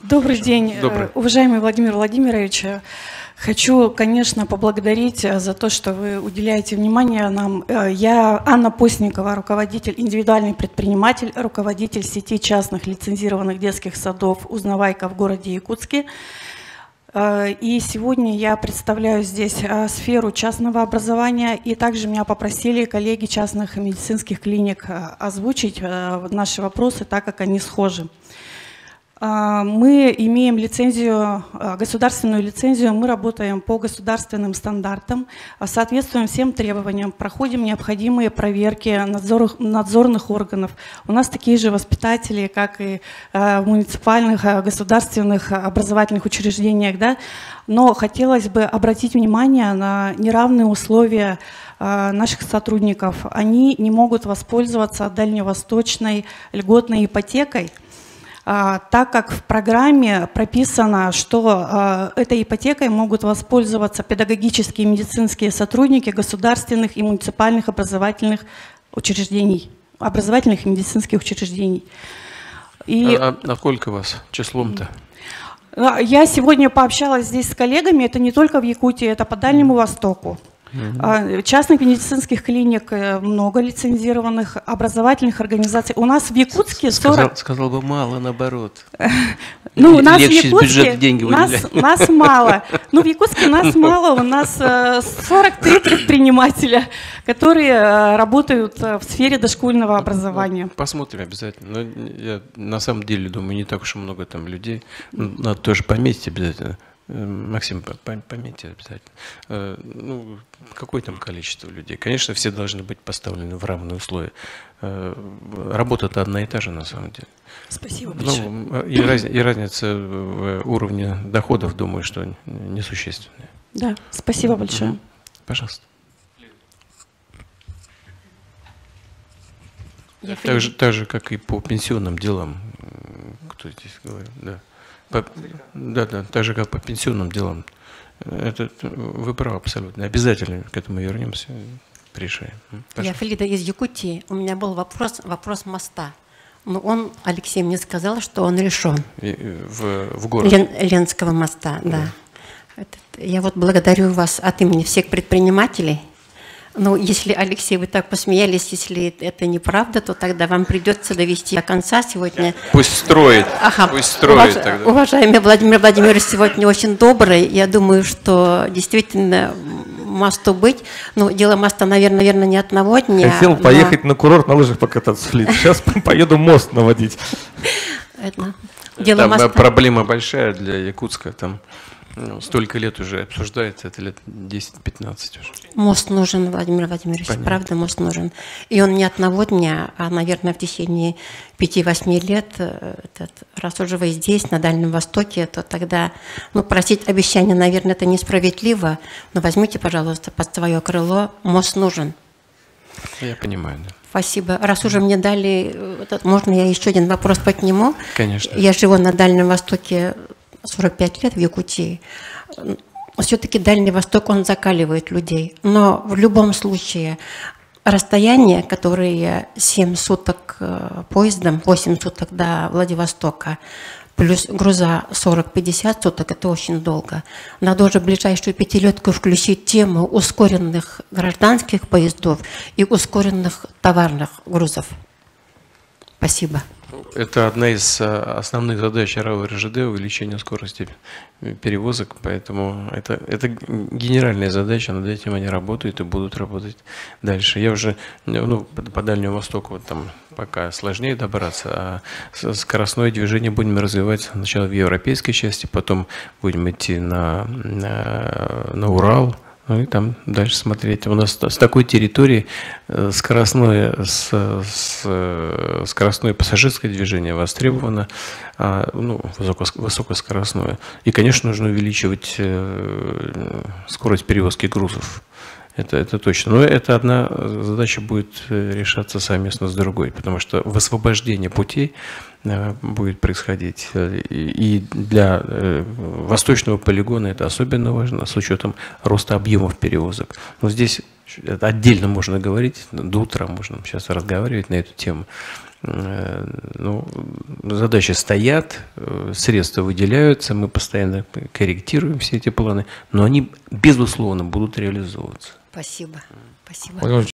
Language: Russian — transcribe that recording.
Добрый день, Добрый. Уважаемый Владимир Владимирович. Хочу, конечно, поблагодарить за то, что вы уделяете внимание нам. Я Анна Постникова, руководитель, индивидуальный предприниматель, руководитель сети частных лицензированных детских садов «Узнавайка» в городе Якутске. И сегодня я представляю здесь сферу частного образования, и также меня попросили коллеги частных медицинских клиник озвучить наши вопросы, так как они схожи. Мы имеем лицензию, государственную лицензию, мы работаем по государственным стандартам, соответствуем всем требованиям, проходим необходимые проверки надзорных органов. У нас такие же воспитатели, как и в муниципальных, государственных образовательных учреждениях, да? Но хотелось бы обратить внимание на неравные условия наших сотрудников. Они не могут воспользоваться дальневосточной льготной ипотекой, так как в программе прописано, что этой ипотекой могут воспользоваться педагогические и медицинские сотрудники государственных и муниципальных образовательных учреждений, образовательных и медицинских учреждений. И сколько вас числом-то? Я сегодня пообщалась здесь с коллегами, это не только в Якутии, это по Дальнему Востоку. Частных медицинских клиник много, лицензированных, образовательных организаций. У нас в Якутске 40... Сказал бы мало, наоборот. Ну, у нас в Якутске Якутске деньги нас мало. Ну, в Якутске нас мало. У нас 43 предпринимателя, которые работают в сфере дошкольного образования. Посмотрим обязательно. Но я на самом деле думаю, не так уж и много там людей. Надо тоже пометить обязательно. Максим, пометьте обязательно. Ну, какое там количество людей? Конечно, все должны быть поставлены в равные условия. Работа-то одна и та же на самом деле. Спасибо большое. Ну, и разница в уровне доходов, думаю, что несущественная. Да, спасибо большое. Пожалуйста. Так же, как и по пенсионным делам. Кто здесь говорит? Да. Да, так же, как по пенсионным делам. Вы правы абсолютно. Обязательно к этому вернемся, решаем. Я Флида из Якутии. У меня был вопрос моста. Но Алексей мне сказал, что он решен. В городе? Ленского моста, да. Я вот благодарю вас от имени всех предпринимателей. Ну, если, Алексей, вы так посмеялись, если это неправда, то тогда вам придется довести до конца сегодня. Пусть строит, пусть строит тогда. Уважаемый Владимир Владимирович сегодня очень добрый. Я думаю, что действительно мосту быть. Ну, дело моста, наверное, не одного дня. Хотел поехать на курорт на лыжах покататься. Сейчас поеду мост наводить. Там проблема большая для Якутска. Там столько лет уже обсуждается, это лет 10-15 уже. Мост нужен, Владимир Владимирович, понятно. Правда, мост нужен. И он не одного дня, а, наверное, в течение 5-8 лет. Раз уже вы здесь, на Дальнем Востоке, то тогда, просить обещания, наверное, это несправедливо, но возьмите, пожалуйста, под свое крыло, мост нужен. Я понимаю, да. Спасибо. Раз уже мне дали, можно я еще один вопрос подниму? Конечно. Я живу на Дальнем Востоке 45 лет в Якутии. Все-таки Дальний Восток, он закаливает людей. Но в любом случае расстояние, которое 7 суток поездом, 8 суток до Владивостока, плюс груза 40-50 суток, это очень долго. Надо уже в ближайшую пятилетку включить тему ускоренных гражданских поездов и ускоренных товарных грузов. Спасибо. Это одна из основных задач РАО РЖД — увеличение скорости перевозок, поэтому это генеральная задача, над этим они работают и будут работать дальше. Я уже по Дальнему Востоку там пока сложнее добраться, а скоростное движение будем развивать сначала в европейской части, потом будем идти на Урал. Ну и там дальше смотреть. У нас с такой территории скоростное пассажирское движение востребовано, высокоскоростное. И, конечно, нужно увеличивать скорость перевозки грузов. Это точно. Но это одна задача будет решаться совместно с другой, потому что высвобождение путей будет происходить. И для восточного полигона это особенно важно, с учетом роста объемов перевозок. Но здесь отдельно можно говорить, до утра можно сейчас разговаривать на эту тему. Ну, задачи стоят, средства выделяются, мы постоянно корректируем все эти планы, но они, безусловно, будут реализовываться. Спасибо. Спасибо. Владимир